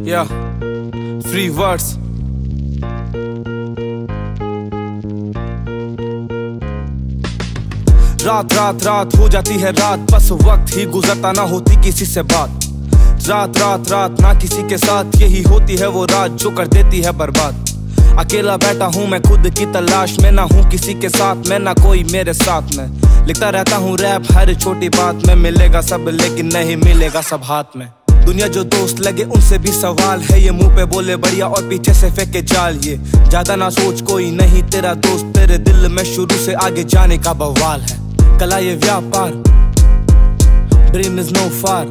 या free words. रात रात रात हो जाती है रात, बस वक्त ही गुजरता ना होती किसी से बात। रात रात रात ना किसी के साथ, यही होती है वो रात जो कर देती है बर्बाद। अकेला बैठा हूँ मैं खुद की तलाश में, ना हूँ किसी के साथ में, ना कोई मेरे साथ में। लिखता रहता हूँ रैप हर छोटी बात में, मिलेगा सब लेकिन नहीं मिलेगा सब हाथ में। दुनिया जो दोस्त लगे उनसे भी सवाल है, ये मुंह पे बोले बढ़िया और पीछे से फेंके जाल। ये ज्यादा ना सोच, कोई नहीं तेरा दोस्त, तेरे दिल में शुरू से आगे जाने का बवाल है। कला ये व्यापार, ड्रीम इज नो फार,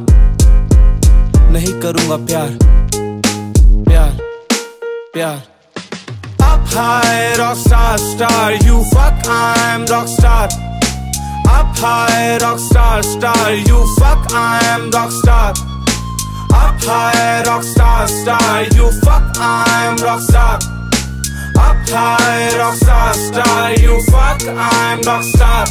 नहीं करूंगा प्यार प्यार प्यार। Up high rockstar star, you fuck I'm rockstar। Up high rockstar star, you fuck I'm rockstar। Up high rockstar star, you fuck I'm rockstar। Up high rockstar star, you fuck I'm rockstar।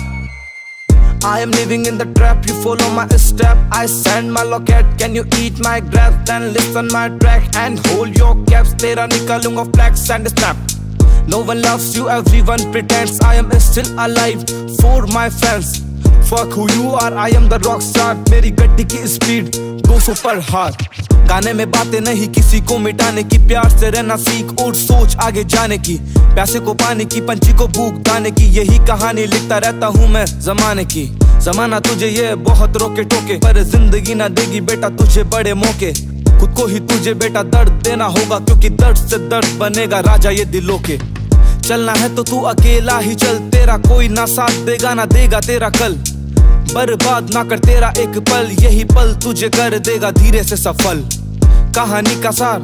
I am living in the trap, you follow my step, I send my locket, can you eat my grapes? Then listen my track and hold your caps, तेरा निकालूंगा flex and snap। No one loves you, everyone pretends, I am still alive for my fans। Fuck who you are, I am the rock star, मेरी गड्डी की speed 200 पर हार। गाने में बातें नहीं किसी को मिटाने की, प्यार से रहना सीख और सोच आगे जाने की। प्यासे को पानी की, पंछी को भूख दाने की, यही कहानी लिखता रहता हूँ मैं जमाने की। जमाना तुझे ये बहुत रोके टोके, पर जिंदगी ना देगी बेटा तुझे बड़े मौके। खुद को ही तुझे बेटा दर्द देना होगा, क्योंकि दर्द से दर्द बनेगा राजा ये दिलों के। चलना है तो तू अकेला ही चल, तेरा कोई ना साथ देगा ना देगा तेरा कल। बर्बाद ना कर तेरा एक पल, यही पल तुझे कर देगा धीरे से सफल। कहानी का सार,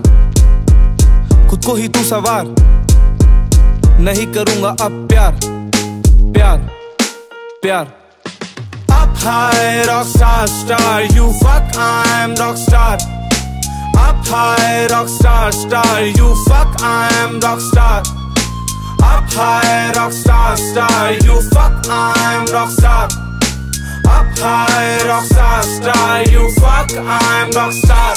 खुद को ही तू सवार, नहीं करूंगा अब प्यार प्यार प्यार। Up high rockstar star, you fuck I'm rockstar। Up high rockstar star, you fuck I'm rockstar। Up high rockstar star, you fuck I'm rockstar। Up high rockstar star, you fuck I'm rockstar।